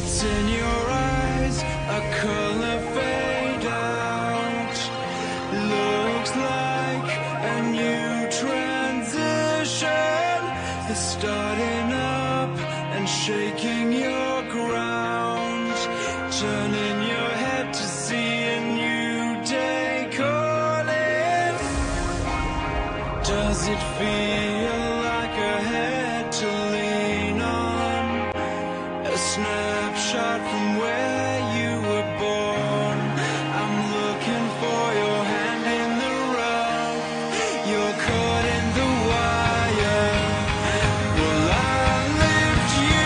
It's in your eyes, a color fade out. Looks like a new transition is starting up and shaking your ground, turning your head to see a new day calling. Does it feel like a head to lean on? A snapshot from where you were born. I'm looking for your hand in the rough. You're caught in the wire. Well, I lift you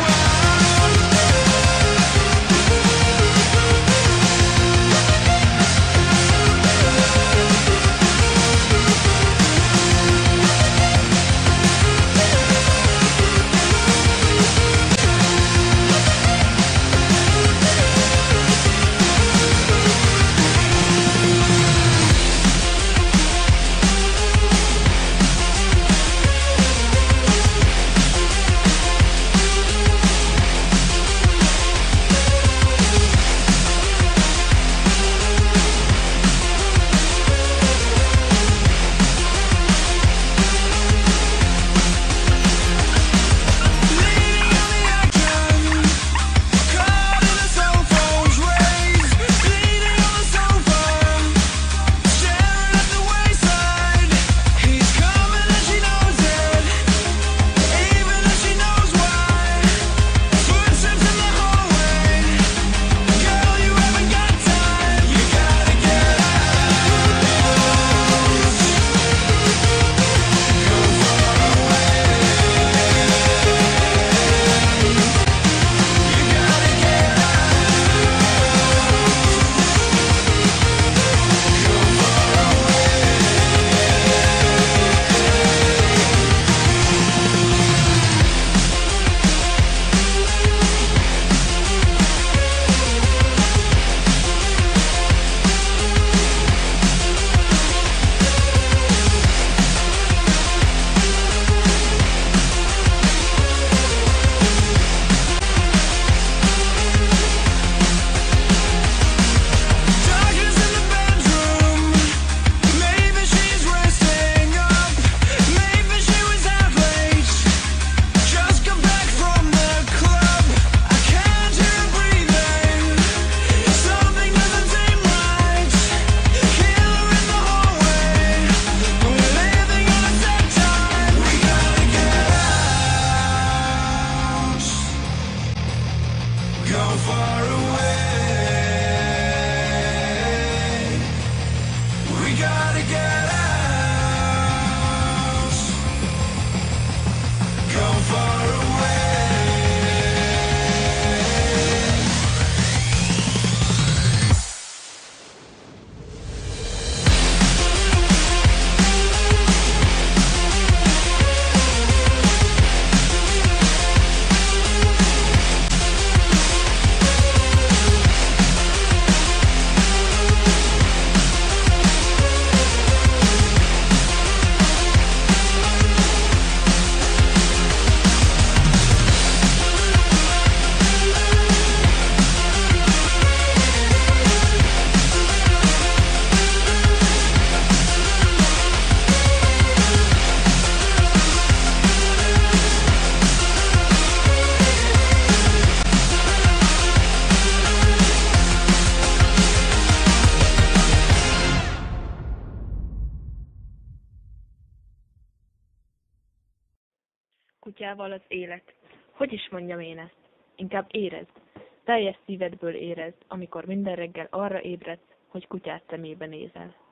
kutyával az élet. Hogy is mondjam én ezt? Inkább érezd. Teljes szívedből érezd, amikor minden reggel arra ébredsz, hogy kutyát szemébe nézel.